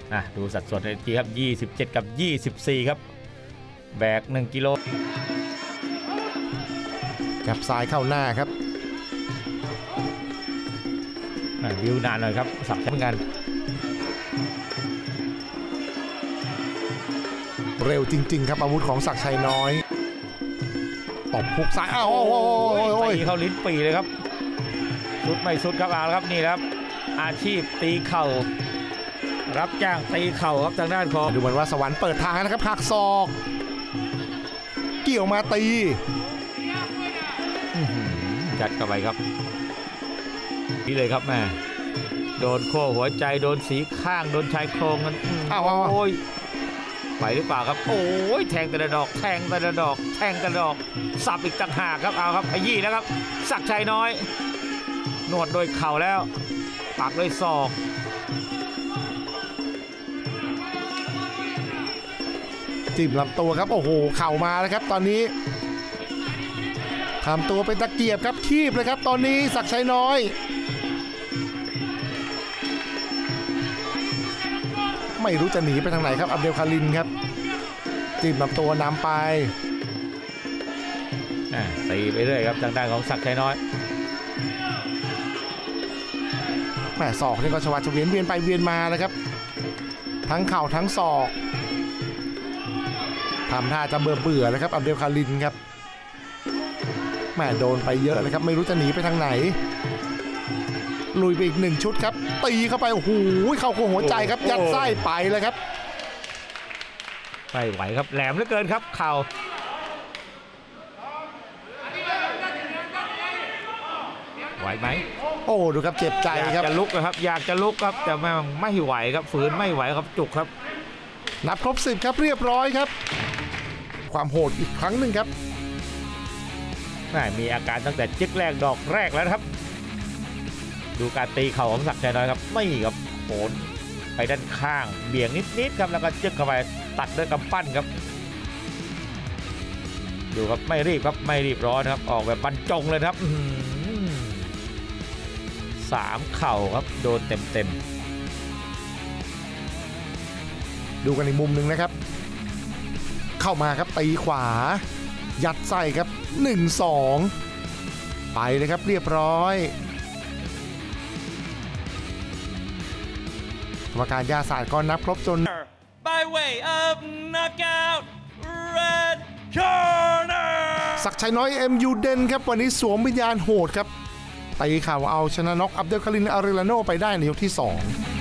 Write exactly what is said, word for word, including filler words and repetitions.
อ่ะดูสัดส่วนในทีครับยี่สิบเจ็ดกับยี่สิบสี่ครับแบกหนึ่งกิโลจับซ้ายเข้าหน้าครับวิวนานหน่อยครับสับใช้งานเร็วจริงๆครับอาวุธของศักดิ์ชัยน้อยตบพุกซ้ายอ้าวโอ้โหตีเข้าลิ้นปีเลยครับสุดไม่สุดครับเอาครับนี่ครับอาชีพตีเข่ารับจ้างตีเข่าครับทางด้านของดูเหมือนว่าสวรรค์เปิดทางนะครับหักศอกเกี่ยวมาตีจัดเข้าไปครับนี่เลยครับแม่โดนโค้หัวใจโดนสีข้างโดนชายโครงกันโอ้ยไหวหรือเปล่าครับโอ้ยแทงแต่ละดอกแทงแต่ละดอกแทงแต่ละดอกสับอีกต่างหากครับเอาครับขยี้แล้วครับศักดิ์ชัยน้อยนวดโดยเข่าแล้วปักด้วยศอกจิ้มลำตัวครับโอ้โหเข่ามาแล้วครับตอนนี้ทำตัวเป็นตะเกียบครับคีบเลยครับตอนนี้ศักดิ์ชัยน้อยไม่รู้จะหนีไปทางไหนครับอับเดลคารินครับจิ้มลำตัวนำไปตีไปเรื่อยครับทางด้านของศักดิ์ชัยน้อยแหมศอกนี่ก็ชวัดเฉวียนเวียนไปเวียนมาเลยครับทั้งเข่าทั้งศอกทำท่าจะเบื่อเบื่อเลยครับอับเดลคารินครับแหมโดนไปเยอะเลยครับไม่รู้จะหนีไปทางไหนลุยไปอีกหนึ่งชุดครับตีเข้าไปโอ้โหเข้าโค้งหัวใจครับยัดไส้ไปเลยครับไม่ไหวครับแหลมเหลือเกินครับเข่าไหวไหมโอ้ดูครับเจ็บใจครับอยากจะลุกครับอยากจะลุกครับแต่ไม่ไม่ไหวครับฝืนไม่ไหวครับจุกครับนับครบสิบครับเรียบร้อยครับความโหดอีกครั้งหนึ่งครับมีอาการตั้งแต่จึ๊กแรกดอกแรกแล้วครับดูการตีเข่าของศักดิ์ชัยน้อยครับไม่ครับโหนไปด้านข้างเบี่ยงนิดๆครับแล้วก็จึ๊กเข้าไปตัดด้วยกำปั้นครับดูครับไม่รีบครับไม่รีบร้อนครับออกแบบบรรจงเลยครับสามเข่าครับโดนเต็มๆดูกันอีกมุมหนึ่งนะครับเข้ามาครับตีขวายัดไส้ครับหนึ่ง สองไปเลยครับเรียบร้อยกรรมการยาศาสตร์ก็นับครบจน by way of knockout red corner ศักดิ์ชัยน้อยเอ็มยูเดนครับวันนี้สวมวิญญาณโหดครับตีข่าวเอาชนะน็อกอับเดลคารินอาริลาโนไปได้ในยกที่สอง